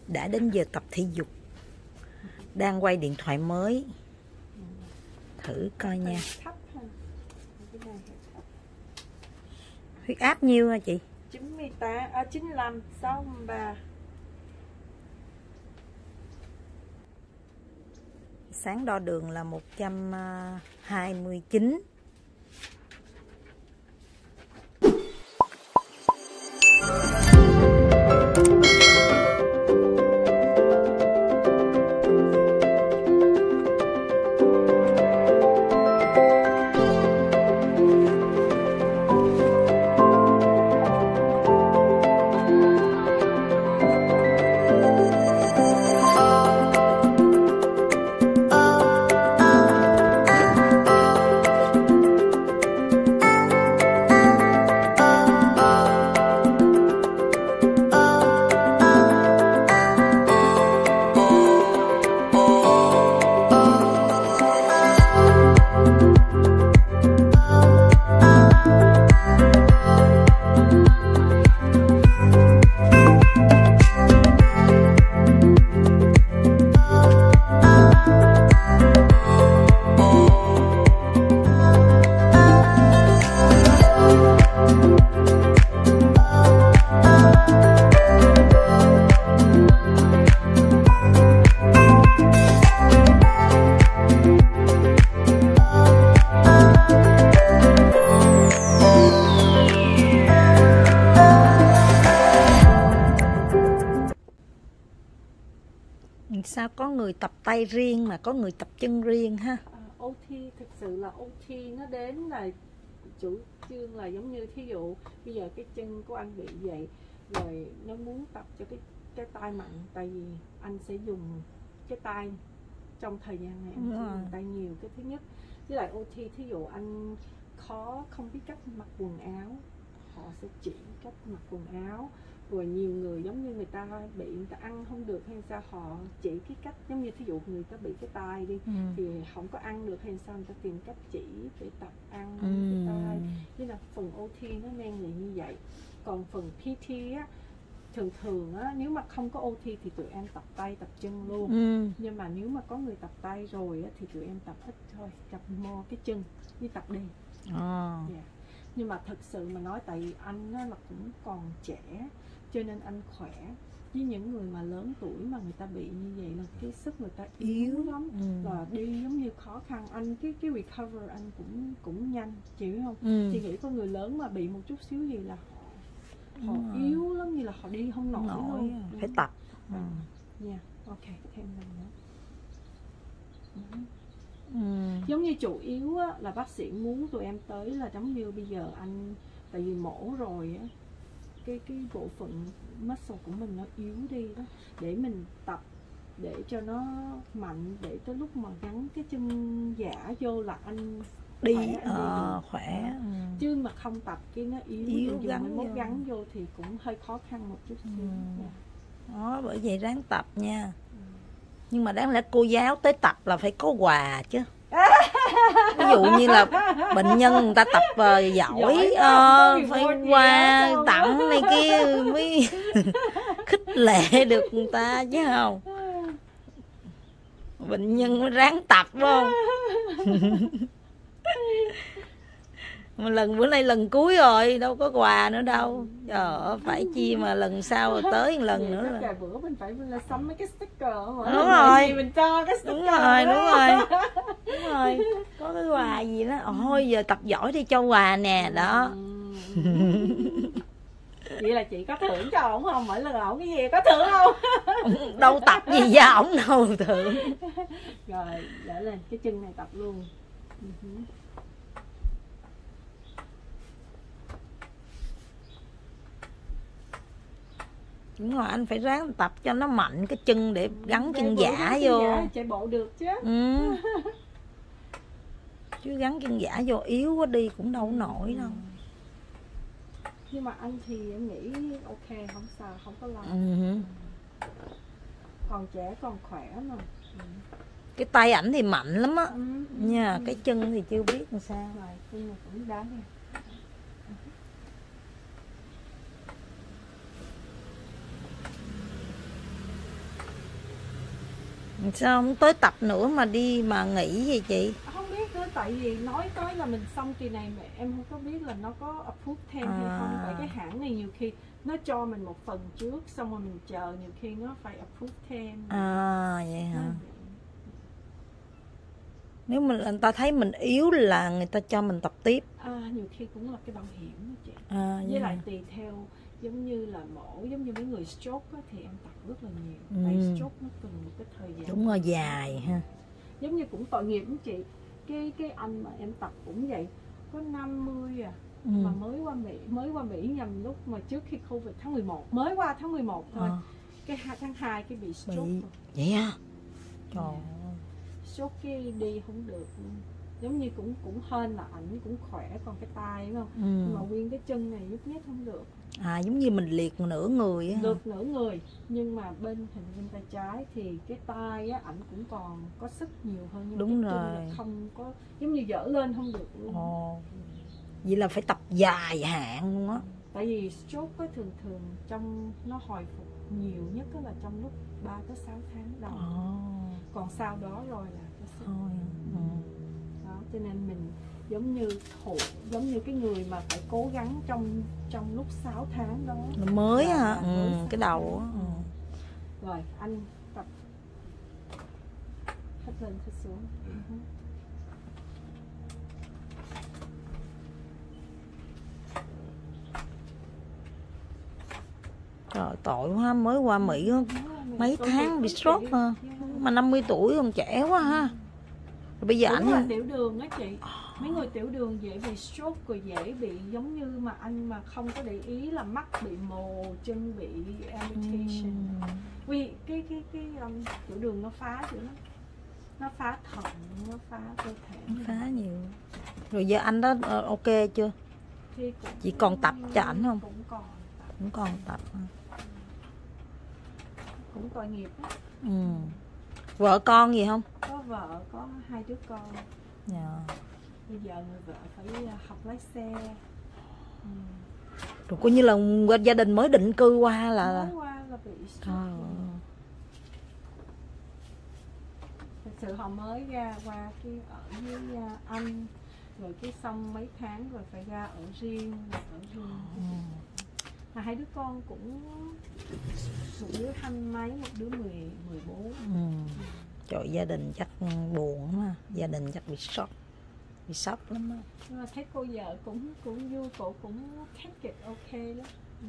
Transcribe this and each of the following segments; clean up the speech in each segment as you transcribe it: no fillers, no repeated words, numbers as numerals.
Đã đến giờ tập thể dục. Đang quay điện thoại mới. Thử coi nha. Huyết áp nhiêu hả chị? 95, 63. Sáng đo đường là 129. Sao có người tập tay riêng mà có người tập chân riêng ha? OT thực sự là OT nó đến là chủ trương là giống như thí dụ bây giờ cái chân của anh bị vậy rồi nó muốn tập cho cái tay mạnh, tại vì anh sẽ dùng cái tay trong thời gian này anh dùng tay nhiều. Cái thứ nhất với lại OT thí dụ anh không biết cách mặc quần áo, họ sẽ chỉ cách mặc quần áo. Rồi nhiều người giống như người ta ăn không được hay sao họ chỉ cái cách, giống như thí dụ người ta bị cái tai đi thì không có ăn được hay sao người ta tìm cách chỉ để tập ăn cái tai. Nên là phần OT nó men là như vậy. Còn phần PT á, thường á, nếu mà không có OT thì tụi em tập tay tập chân luôn. Nhưng mà nếu mà có người tập tay rồi á, thì tụi em tập ít thôi, tập mo cái chân với tập đền. Nhưng mà thật sự mà nói tại vì anh á, là cũng còn trẻ cho nên anh khỏe. Với những người mà lớn tuổi mà người ta bị như vậy là cái sức người ta yếu lắm, và đi giống như khó khăn. Anh cái recover anh cũng nhanh, chị biết không? Chị nghĩ có người lớn mà bị một chút xíu gì là họ yếu lắm, như là họ đi không nổi luôn. Phải tập. Ok, thêm lần nữa. Giống như chủ yếu á, là bác sĩ muốn tụi em tới là giống như bây giờ anh tại vì mổ rồi á, cái bộ phận muscle của mình nó yếu đi đó, để mình tập để cho nó mạnh, để tới lúc mà gắn cái chân giả vô là anh đi khỏe. Chứ mà không tập cái nó yếu gắn vô thì cũng hơi khó khăn một chút xíu. Đó, bởi vậy ráng tập nha. Nhưng mà đáng lẽ cô giáo tới tập là phải có quà chứ. Ví dụ như là bệnh nhân người ta tập giỏi phải qua tặng này kia mới khích lệ được người ta chứ không. Bệnh nhân mới ráng tập phải không? Mà bữa nay lần cuối rồi, đâu có quà nữa đâu. Trời ơi, phải chi mà lần sau rồi tới một lần nữa rồi. Bữa mình phải sắm mấy cái sticker mà. Đúng rồi. Mình cho cái sticker. Đúng rồi. Có cái quà gì đó. Ôi giờ tập giỏi đi cho quà nè, đó. Vậy là chị có thưởng cho ổng không? Mỗi lần ổng cái gì có thưởng không? Đâu tập gì ra ổng đâu thưởng. Rồi, để lên cái chân này tập luôn. Đúng rồi, anh phải ráng tập cho nó mạnh cái chân để gắn chân giả vô. Chạy bộ được chứ. Chứ gắn chân giả vô yếu quá đi cũng đâu nổi đâu. Nhưng mà anh thì em nghĩ ok, không sao, không có lo. Còn trẻ còn khỏe mà. Cái tay ảnh thì mạnh lắm á. Nha, cái chân thì chưa biết làm sao. Rồi, chân này cũng đá nè. Sao không tới tập nữa mà đi mà nghỉ gì chị? Không biết nữa, tại vì nói tới là mình xong kỳ này mà em không có biết là nó có approve thêm hay không. Tại cái hãng này nhiều khi nó cho mình một phần trước, xong rồi mình chờ, nhiều khi nó phải approve thêm. Vậy hả? Nếu mà người ta thấy mình yếu là người ta cho mình tập tiếp. Nhiều khi cũng là cái bảo hiểm đó chị. Với lại tùy theo, giống như là mổ, giống như mấy người stroke á, thì em tập rất là nhiều. Tại stroke nó cần một cái thời gian. Đúng rồi, dài ha. Giống như cũng tội nghiệp đó chị. Cái anh mà em tập cũng vậy, có 50 mà mới qua Mỹ nhầm lúc mà trước khi Covid tháng 11, mới qua tháng 11 thôi. Cái tháng 2 cái bị stroke. Vậy hả? Trời ơi. Stroke cái đi không được. Giống như cũng hên là ảnh cũng khỏe, còn cái tay đúng không? Nhưng mà nguyên cái chân này nhúc nhích không được. Giống như mình liệt nửa người á. Được nửa người, nhưng mà bên tay trái thì cái tay á, ảnh cũng còn có sức nhiều hơn, nhưng đúng cái rồi, chân là không có, giống như dở lên không được luôn. Vậy là phải tập dài hạn luôn á. Tại vì stroke có thường trong nó hồi phục nhiều nhất là trong lúc 3 tới 6 tháng đầu. Còn sau đó rồi là cái sức. Đó, cho nên mình giống như cái người mà phải cố gắng trong lúc 6 tháng đó mới hả? Cái đầu á. Rồi anh tập hết lên hết xuống. Trời, tội quá, mới qua Mỹ mấy tháng bị stroke mà 50 tuổi còn trẻ quá ha. Rồi bây giờ ảnh ảnh tiểu đường á chị. Mấy người tiểu đường dễ bị stroke, rồi dễ bị giống như mà anh mà không có để ý là mắt bị mù, chân bị amputation. Vì cái tiểu đường nó phá dữ lắm. Nó phá thận, nó phá cơ thể. Nó phá nhiều. Rồi giờ anh đó ok chưa? Chị còn tập cho ảnh không? Cũng còn tập. Cũng tội nghiệp đó. Vợ con gì không? Có vợ, có 2 đứa con. Bây giờ người vợ phải học lái xe. Rồi coi như là gia đình mới định cư qua là bị stroke. Thật sự họ mới ra qua cái ở với anh, rồi cái xong mấy tháng rồi phải ra ở riêng. Mà 2 đứa con cũng, một đứa 20 mấy, một đứa 14. Trời, gia đình chắc buồn lắm ha. Gia đình chắc bị sốc lắm á. Nhưng mà thấy cô vợ cũng vui, cổ cũng take it ok lắm.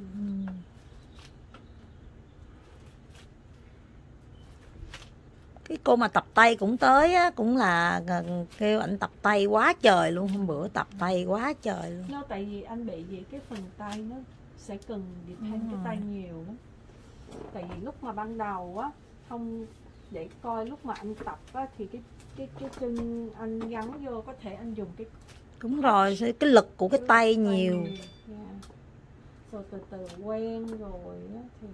Cái cô mà tập tay cũng tới á, cũng là kêu anh tập tay quá trời luôn, hôm bữa tập tay quá trời luôn. Nó tại vì anh bị gì cái phần tay nó sẽ cần depend cái tay nhiều lắm. Tại vì lúc mà ban đầu á, không để coi lúc mà anh tập á, thì cái chân anh gắn vô có thể anh dùng cái, đúng rồi, cái lực của cái tay nhiều. Rồi từ từ quen rồi á, thì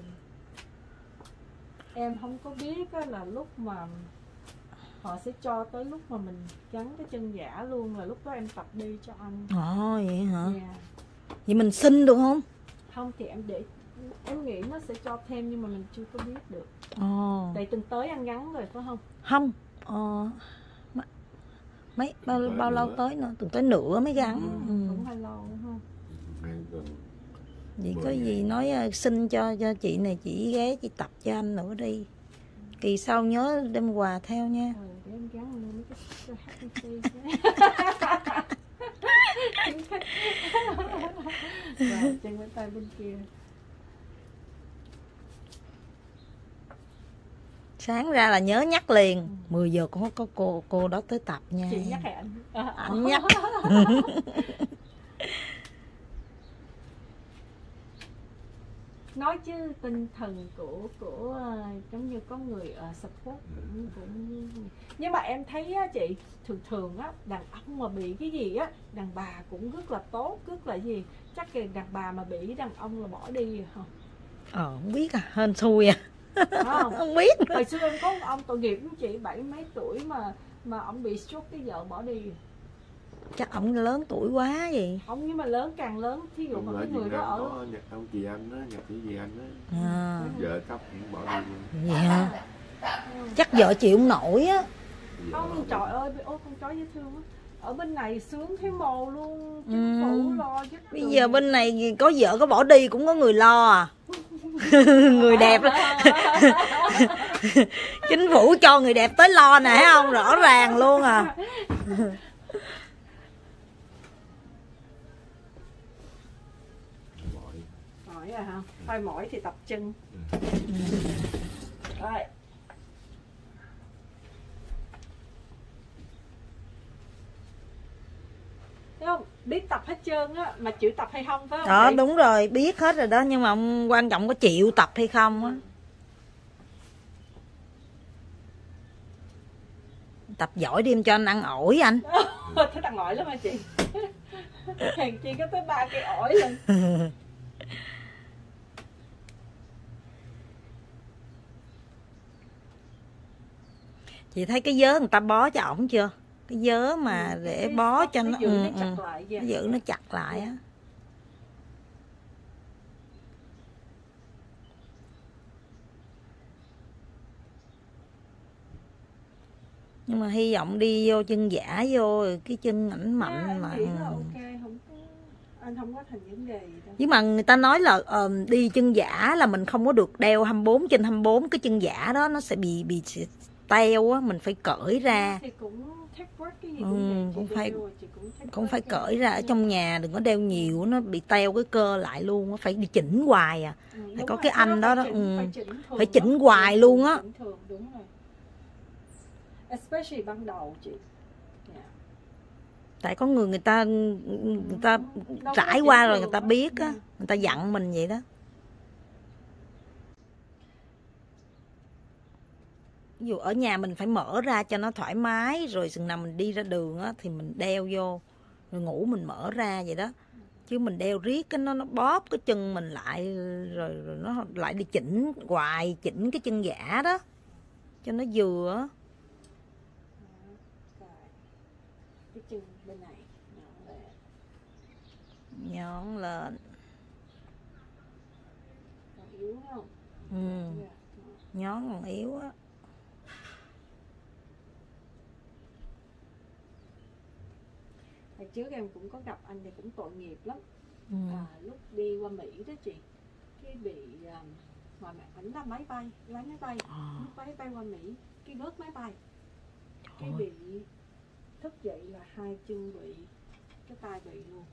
em không có biết á, là lúc mà họ sẽ cho tới lúc mà mình gắn cái chân giả luôn, là lúc đó em tập đi cho anh. Vậy hả? Vậy mình xin được không? Không thì em nghĩ nó sẽ cho thêm, nhưng mà mình chưa có biết được. Tại tuần tới anh gắn rồi phải không? Không, bao lâu tới nữa, tuần tới nữa mới gắn. Cũng hơi lâu đúng không? Vậy có gì nói xin cho chị này, chị ghé chị tập cho anh nữa đi. Kỳ sau nhớ đem quà theo nha. Để em gắn lên mấy cái happy Rồi, chân bên tay bên kia. Sáng ra là nhớ nhắc liền. 10 giờ có cô đó tới tập nha. Chị nhắc hay anh? Anh nhắc. Nói chứ tinh thần của giống như có người support cũng nhưng mà em thấy á chị, thường á đàn ông mà bị cái gì á, đàn bà cũng rất là tốt, rất là gì, chắc là đàn bà mà bị đàn ông là bỏ đi rồi không? Không biết hên xui không biết. Hồi xưa em có một ông tội nghiệp với chị, 70 mấy tuổi mà ông bị stroke, cái vợ bỏ đi. Chắc ông lớn tuổi quá gì. Ông nhưng mà lớn càng lớn, thí dụ mà cái người đó ở ông chị anh đó, nhạc sĩ gì anh đó, À. vợ cấp cũng bỏ đi. Vậy hả? Chắc vợ chịu không nổi á. Không, trời ơi, ôi con chó dễ thương á. Ở bên này sướng thấy mồ luôn, chính phủ lo giúp. Bây giờ bên này có vợ có bỏ đi cũng có người lo à. Người đẹp. Chính phủ cho người đẹp tới lo nè, thấy không? Rõ ràng luôn à. Mỏi à hả? Thôi mỏi thì tập chân. Rồi. Thấy không? Biết tập hết trơn á, mà chịu tập hay không phải không? Đó chị? đúng rồi, biết hết rồi đó, nhưng mà quan trọng có chịu tập hay không á. Tập giỏi đi em cho anh ăn ổi anh. Thấy thằng ổi lắm hả chị? Hèn chi có tới 3 cây ổi lên. Chị thấy cái vớ người ta bó cho ổng chưa? Cái vớ mà để bó cho nó giữ nó chặt lại vậy. nó giữ nó chặt lại á. Nhưng mà hy vọng đi vô chân giả vô cái chân ảnh mạnh mà. Nghĩ là ok, không có, anh không có thành vấn đề gì đâu. Nhưng mà người ta nói là đi chân giả là mình không có được đeo 24/24, cái chân giả đó nó sẽ bị teo á, mình phải cởi ra. Thì cũng take work cái gì cũng phải cởi ra ở trong nhà, đừng có đeo nhiều, nó bị teo cái cơ lại luôn á, phải đi chỉnh hoài à. Phải có cái anh đó đó, phải chỉnh hoài luôn á. Đúng rồi. Especially ban đầu chị. Tại có người ta trải qua rồi người ta biết á, người ta dặn mình vậy đó. Ví dụ ở nhà mình phải mở ra cho nó thoải mái, rồi chừng nào mình đi ra đường á thì mình đeo vô, rồi ngủ mình mở ra vậy đó. Chứ mình đeo riết cái nó bóp cái chân mình lại, rồi nó lại đi chỉnh hoài, chỉnh cái chân giả đó cho nó vừa. Cái chân bên này nhón lên. còn yếu không? Nhón còn yếu á. Hồi trước em cũng có gặp anh thì cũng tội nghiệp lắm. Lúc đi qua Mỹ đó chị, cái bị ngoài mặt ảnh là máy bay, lái máy bay, lúc bay qua Mỹ, cái rớt máy bay, cái bị thức dậy là hai chân bị, cái tay bị luôn.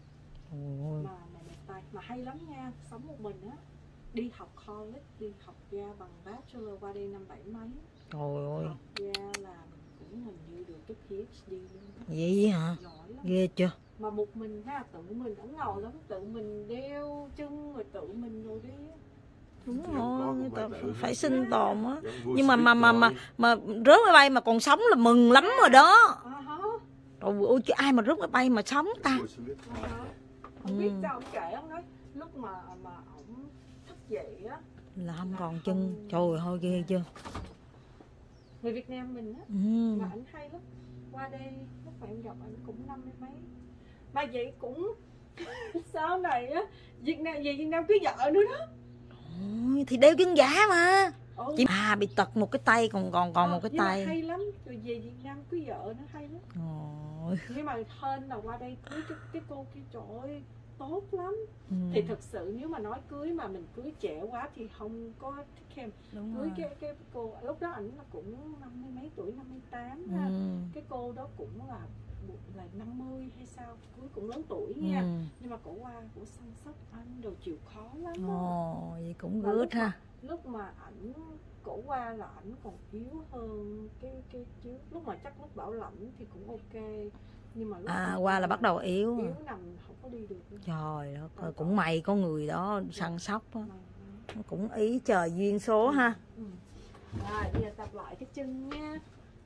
Mà tay mà hay lắm nha, sống một mình á, đi học college, đi học ra bằng bachelor qua đây 5-7 mấy. Trời ơi. Học ra là cũng hình như được cái PhD luôn. Vậy hả? Giỏi lắm. Ghê chưa? Mà một mình ha, tự mình ổng ngầu lắm, tự mình đeo chân rồi tự mình rồi đi. Đúng rồi, người ta phải sinh tồn á. Nhưng mà rớt máy bay mà còn sống là mừng lắm rồi đó. Trời ơi, chứ ai mà rớt máy bay mà sống ta? Không biết sao ông kể, ông nói lúc mà ổng thức dậy á là không còn chân. Trời ơi, ghê chưa? Người Việt Nam mình á, mà ảnh hay lắm. Qua đây lúc mà em gặp ảnh cũng 50 mấy. Mà vậy cũng sau này á, Việt Nam cưới vợ nữa đó. Ôi, thì đeo chân giả mà. Chị bị tật một cái tay, còn một cái tay. Hay lắm, rồi về Việt Nam cưới vợ nó hay lắm. Nhưng mà hên là qua đây cưới cái cô kia, trời ơi, tốt lắm. Thì thật sự nếu mà nói cưới mà mình cưới trẻ quá thì không có thích em. Cưới cái cô lúc đó ảnh là cũng 50 mấy tuổi, 58 ha. Cái cô đó cũng là 50 hay sao, cưới cũng lớn tuổi nha. Nhưng mà cổ qua cổ săn sóc anh đồ chịu khó lắm. Vậy cũng good ha. Lúc mà ảnh cổ qua là ảnh còn yếu hơn cái trước. Lúc mà chắc lúc bảo lãnh thì cũng ok. Nhưng mà lúc qua là bắt đầu yếu nằm không có đi được nữa. Trời ơi, cũng may có người đó săn sóc á. Cũng ý trời duyên số ha. Rồi bây giờ tập lại cái chân nha.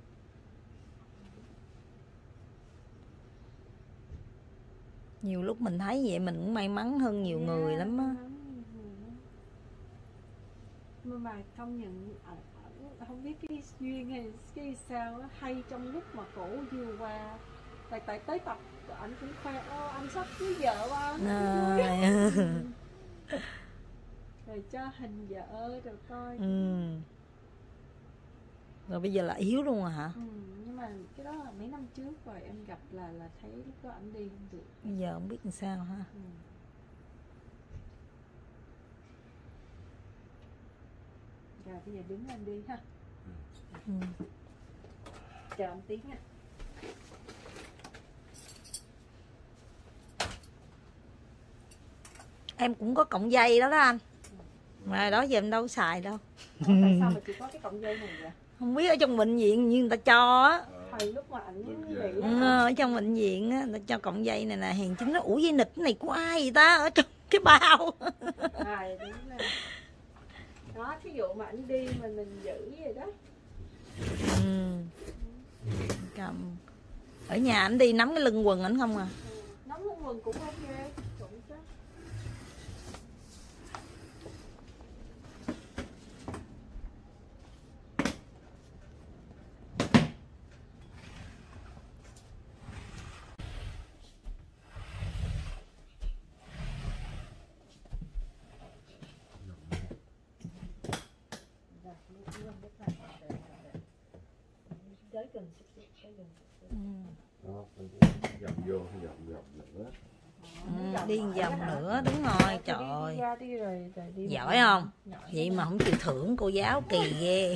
Nhiều lúc mình thấy vậy mình cũng may mắn hơn nhiều người lắm á. Nhưng mà công nhận không biết cái duyên hay cái sao á, hay trong lúc mà cổ vừa qua tại tới tập anh cũng khoe anh sắp cưới vợ ba rồi cho hình vợ rồi coi. Rồi bây giờ là yếu luôn rồi hả? Nhưng mà cái đó là mấy năm trước rồi, em gặp là thấy lúc đó ảnh đi không được. Bây giờ không biết làm sao ha. Rồi bây giờ đứng lên đi ha. Chờ một tí nha. Em cũng có cọng dây đó đó anh. Mà đó giờ em đâu có xài đâu. Tại sao mà chỉ có cái cọng dây này vậy? Không biết ở trong bệnh viện như người ta cho á. Thầy lúc mà ảnh nghỉ ở trong bệnh viện á, người ta cho cọng dây này nè. Hèn chính nó ủa dây nịch này của ai vậy ta, ở trong cái bao. Đó, thí dụ mà ảnh đi mà mình giữ vậy đó. Cầm. Ở nhà ảnh đi nắm cái lưng quần ảnh không à? Nắm lưng quần cũng ok. Dòng vô dòng nữa. Đi vòng nữa, đúng rồi, trời ơi. Đi giỏi không? Vậy mà không chịu thưởng cô giáo kỳ ghê.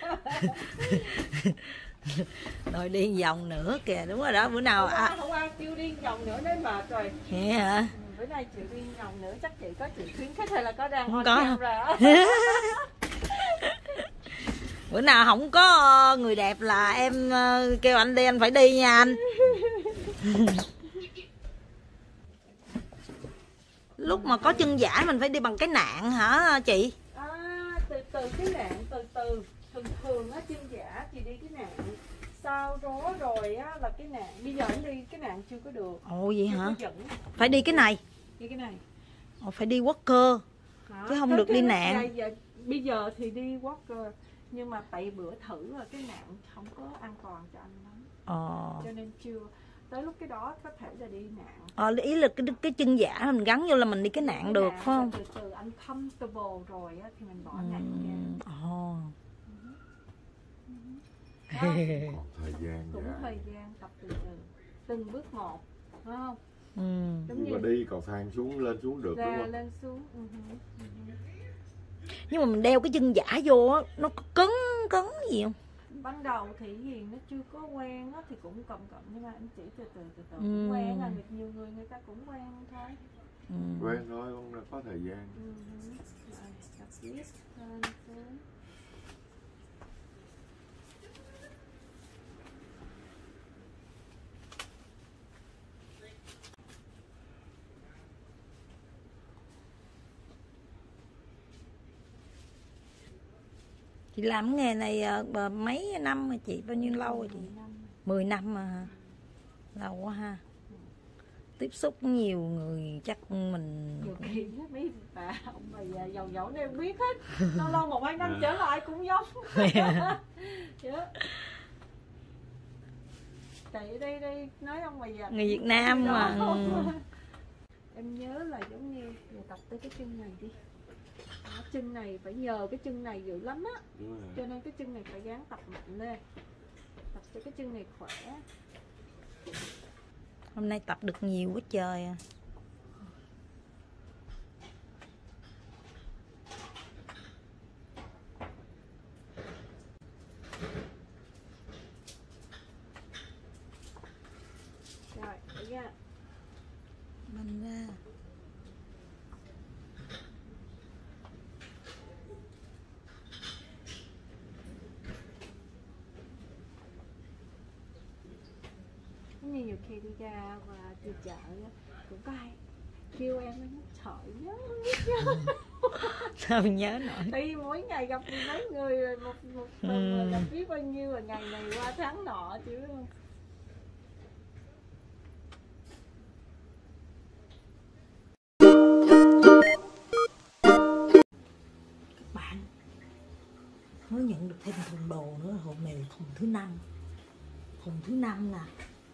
Rồi đi vòng nữa kìa, đúng rồi đó, bữa nào không ai kêu đi vòng nữa đấy mà trời. Vậy hả? Bữa nay chị đi vòng nữa chắc chị có chị khuyến khích hay là có đang không có camera. Bữa nào không có người đẹp là em kêu anh đi, anh phải đi nha anh. Lúc mà có chân giả mình phải đi bằng cái nạn hả chị? Từ cái nạn, thường á, chân giả thì đi cái nạn, sau đó rồi á là cái nạn. Bây giờ anh đi cái nạn chưa có được. Ồ vậy hả? Phải đi cái này. Đi cái này. Ồ, phải đi walker chứ không được đi nạn. Bây giờ thì đi walker, nhưng mà tại bữa thử là cái nạn không có an toàn cho anh lắm. Cho nên chưa. Tới lúc cái đó có thể là đi nạn. Ý là cái chân giả mình gắn vô là mình đi cái nạn được phải không? Từ anh comfortable rồi á thì mình bỏ nạn ra. Còn thời gian cũng dài. Thời gian tập từ từng bước một, phải không? Nhưng mà đi cầu thang xuống lên xuống được đúng không? Lên xuống. Nhưng mà mình đeo cái chân giả vô á, nó cứng gì không? Ban đầu thì gì nó chưa có quen á thì cũng cộm, nhưng mà anh chỉ từ từ cũng quen là nhiều người ta cũng quen thôi. Quen thôi, không là có thời gian. Tập viết lên xuống. Chị làm nghề này mấy năm rồi chị? Bao nhiêu lâu rồi chị? 10 năm mà hả? Lâu quá ha. Tiếp xúc nhiều người chắc mình... Nhiều khi mấy bà ông bà già giàu giàu này biết hết. Lâu 1-2 năm trở lại cũng giống. Tại đây nói ông bà già người Việt Nam mà. Em nhớ là giống như tập tới cái chân này đi. Chân này phải nhờ cái chân này dữ lắm á, cho nên cái chân này phải gắng tập mạnh lên, tập cho cái chân này khỏe. Hôm nay tập được nhiều quá trời à. Rồi, để ra. Banh ra. Nhiều khi đi ra và đi chợ cũng có ai kêu em nó trời nhớ. Sao mình nhớ nổi. Tại vì mỗi ngày gặp mấy người rồi một tuần gặp biết bao nhiêu rồi, ngày này qua tháng nọ chứ. Các bạn mới nhận được thêm thùng đồ nữa, hôm nay là thùng thứ 5. Thùng thứ 5 nè.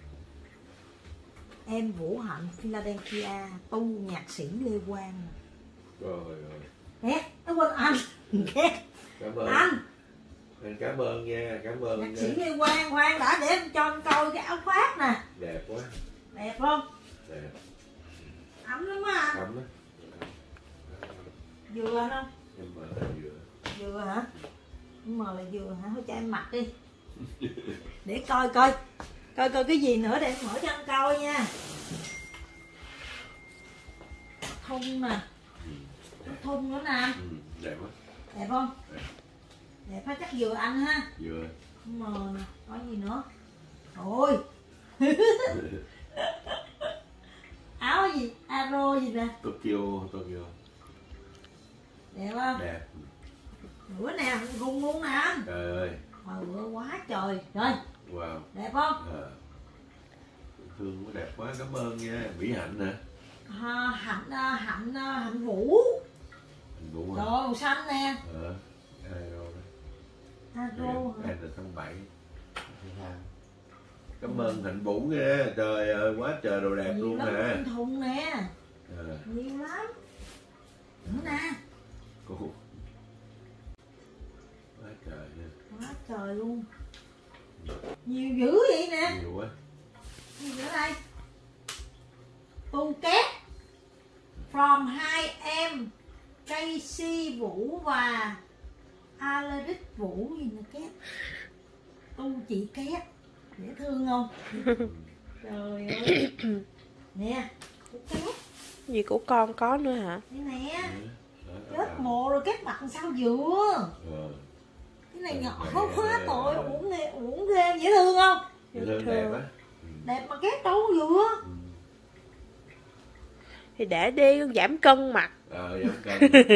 Em Vũ Hạnh Philadelphia, tu nhạc sĩ Lê Quang. Trời ơi. Nè, nó quên anh. Ghét. Anh. Cảm ơn nha, cảm ơn. Nhạc sĩ Lê Quang, khoan đã để em cho anh coi cái áo khoác nè. Đẹp quá. Đẹp không? Đẹp. Ấm lắm á. Ấm á. Dừa không? Nhưng mà là dừa. Dừa hả? Nhưng mà là dừa hả? Thôi cho em mặc đi. Để coi coi. Coi cái gì nữa để em mở cho anh coi nha. Thun nè. Thun nữa nè. Đẹp quá. Đẹp không? Đẹp ha, chắc dừa anh ha. Dừa. Mờ nè, có gì nữa? Ôi. Áo gì? Aro gì nè? Tokyo. Đẹp không? Đẹp. Bữa nè, gung luôn nè. Trời ơi. Bữa quá trời. Rồi. Wow. Đẹp không? Thương quá, đẹp quá, cảm ơn nha. Mỹ Hạnh nè. Hạnh Vũ. Hạnh Vũ hả? Rồi màu xanh nè. Aro hả? Tháng 7. Cảm ơn Hạnh Vũ nha. Trời ơi, quá trời đồ đẹp nhiều luôn lắm, nè. thùng nè. Nhiều lắm. Nữa nè. Cô. Quá trời nha. Quá trời luôn. Nhiều dữ vậy nè. Nhiều quá. Gì nữa đây? Tu két from hai em Casey Vũ và Aleric Vũ gì nè két. Tu chị két dễ thương không? Trời ơi. Nè tu két. Gì của con có nữa hả? Đây nè. Chết mồ rồi két mặt sao vừa. Cái này nhỏ quá tội, uổng ghê, dễ thương không? Dễ thương, đẹp á. Đẹp mà két đâu vừa. Thì để đi con giảm cân mặt. Giảm cân.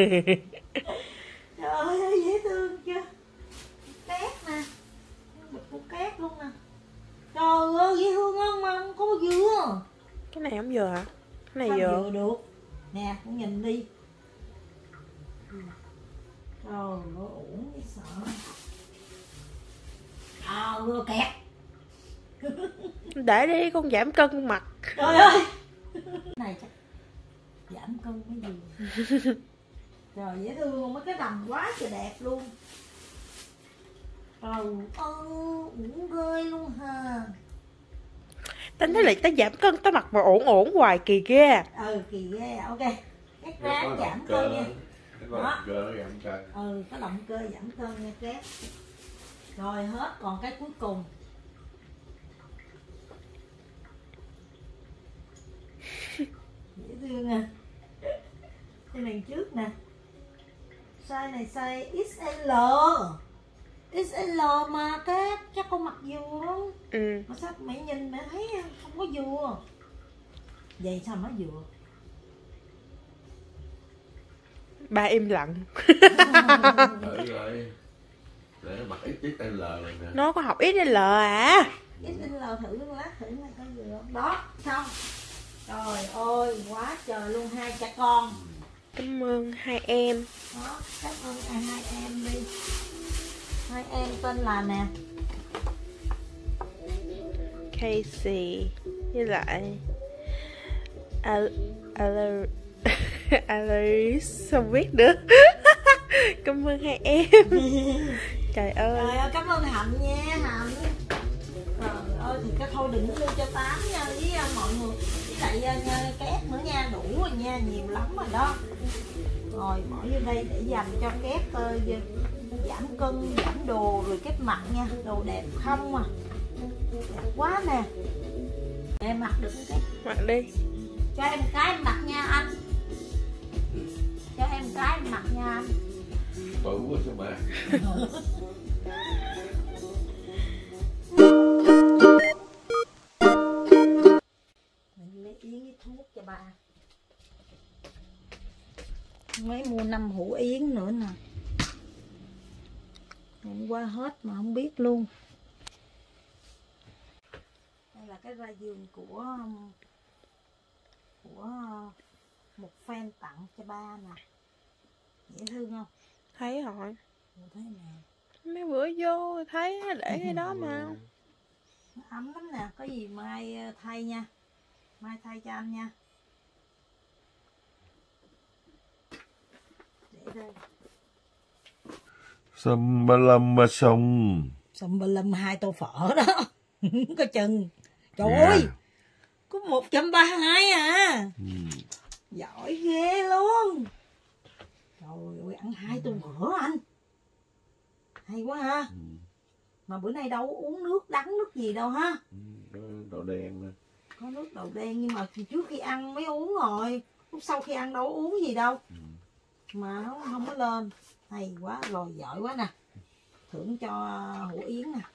Trời ơi dễ thương chưa? Két nè. Bịch của két luôn nè. Trời ơi dễ thương không mà không có dừa. Cái này không dừa hả? Cái này Không dừa. dừa được. Nè cũng nhìn đi. Trời ơi uổng cái sợ. Vừa kẹt. Để đi con giảm cân mặt. Trời ơi. Này chắc giảm cân cái gì. Trời dễ thương luôn, mấy cái đầm quá trời đẹp luôn. Trời ơi uổng ghê luôn ha. Tính thấy là tao giảm cân tao mặc mà ổn hoài kỳ ghê. Kỳ ghê. Ok các ráng giảm cân nha. Có động cơ nó giảm cân. Có động cơ giảm cân nha các. Rồi hết còn cái cuối cùng. Dễ thương à. Cái này trước nè. Size này size XL. XL mà các chắc con mặc vừa không? Mà sao mẹ nhìn mẹ thấy không có vừa. Vậy sao nó vừa? Ba im lặng. Thử rồi. Để nó mặc XL rồi nè. Nó có học XL à? XL thử lát thử này có vừa không? Đó xong. Trời ơi quá trời luôn hai cha con. Cảm ơn hai em. Đó, cảm ơn hai em đi. Hai em tên là nè Casey với lại Alice không biết nữa. Cảm ơn hai em. Trời ơi. Trời ơi cảm ơn Hạnh nha Hạnh. Trời ơi thì cái thôi đừng mua cho 8 nha với mọi người. Với lại két nữa nha, đủ rồi nha, nhiều lắm rồi đó. Rồi bỏ vô đây để dành cho két giảm cân, giảm đồ rồi két mặt nha. Đồ đẹp không à. Đẹp quá nè. Em mặc được cái. Mặc đi. Cho em cái em mặc nha anh. Cho em cái em mặc nha anh. Bự quá sao mà. Mình lấy yến với thuốc cho ba. Mới mua 5 hũ yến nữa nè. Hôm qua hết mà không biết luôn. Đây là cái ra giường của một fan tặng cho ba nè. Dễ thương không? Thấy rồi. Thấy nè. Mấy bữa vô thấy để cái đó mà. Nó ấm lắm nè, có gì mai thay nha. Mai thay cho anh nha. Để đây. Sâm ba lâm ba sông. Sâm ba lâm 2 tô phở đó. Có chừng. Trời Yeah. ơi, có 132 à. Giỏi ghê luôn. Trời ơi, ăn 2 tô phở anh. Hay quá ha. Mà bữa nay đâu uống nước đắng nước gì đâu ha. Có đậu đen nè. Có nước đậu đen nhưng mà trước khi ăn mới uống rồi. Lúc sau khi ăn đâu uống gì đâu. Mà nó không có lên. Hay quá rồi, giỏi quá nè. Thưởng cho Hữu Yến nè.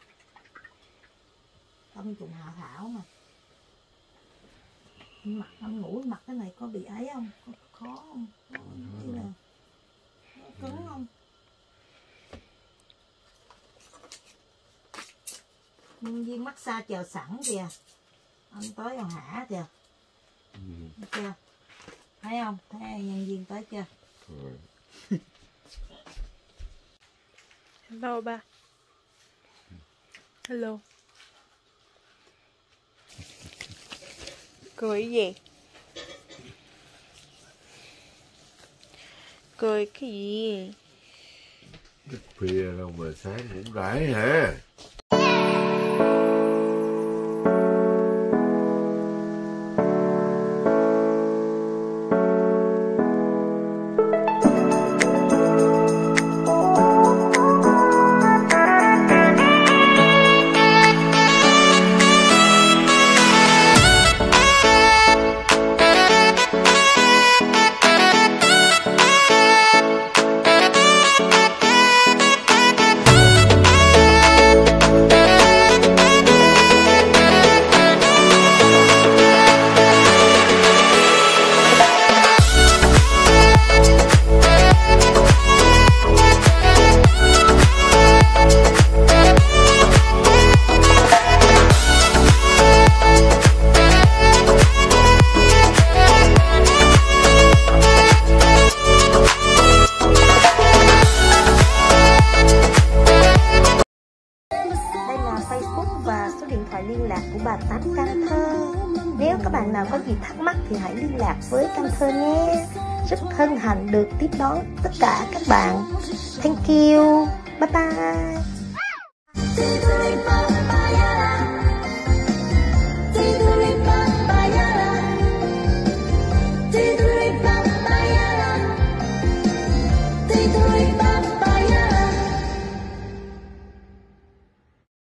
Tâm trùng hạ thảo nè. Mặt anh ngủ mặt cái này có bị ấy không? Có khó không? Có chứ là cứng không? Nhân viên massage chờ sẵn kìa. Anh tới còn hả kìa. Thấy chưa? Thấy không? Thấy nhân viên tới chưa? Hello ba. Hello. Cười gì? Cười cái gì? Thức khuya đâu mà sáng cũng rãi hả? Và số điện thoại liên lạc của bà Tám Căn Thơ. Nếu các bạn nào có gì thắc mắc thì hãy liên lạc với Căn Thơ nhé. Rất hân hạnh được tiếp đón tất cả các bạn. Thank you. Bye bye.